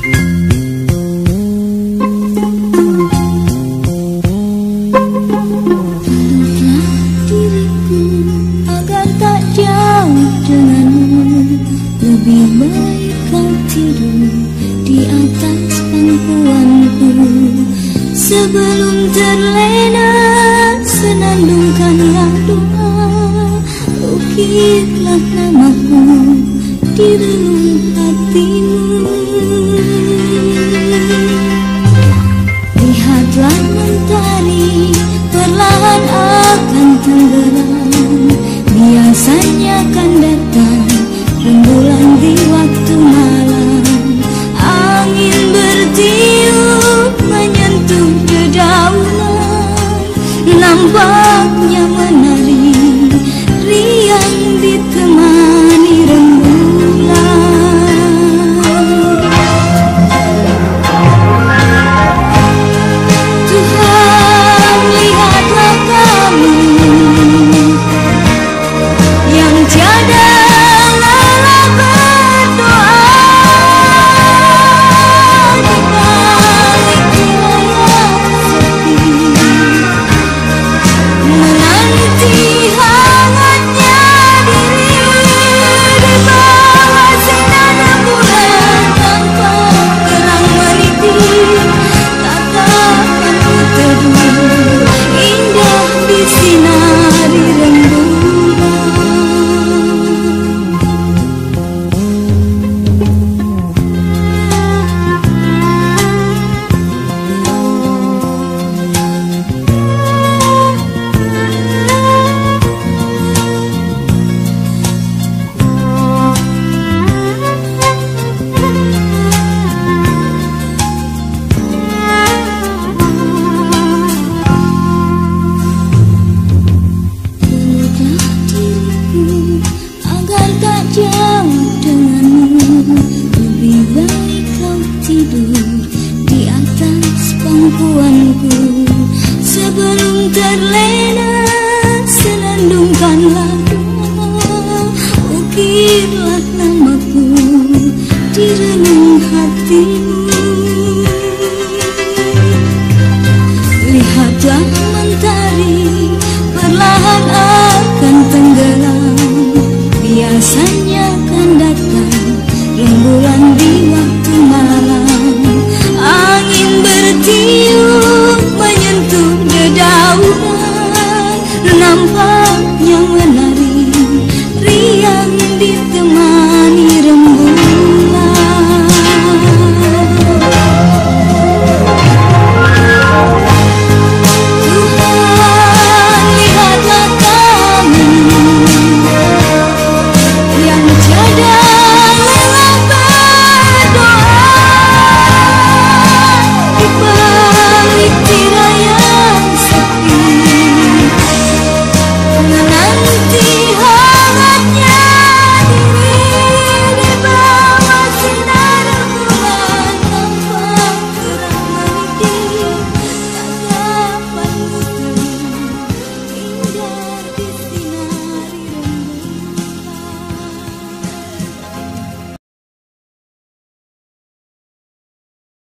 Lebih baik kau tidur di atas pangkuanku. Sebelum terlena senandungkanlah doa, ukirlah namaku di relung hatimu. Lihatlah mentari perlahan akan tenggelam, biasanya kan datang rembulan di waktu malam. Angin bertiup menyentuh dedaunan, nampaknya menari riang ditemani rembulan. Tuhan, lihatlah kami yang tiada jauh denganmu. Lebih baik kau tidur di atas pangkuanku. Sebelum terlena senandungkanlah doa, ukirlah namaku di relung hatimu.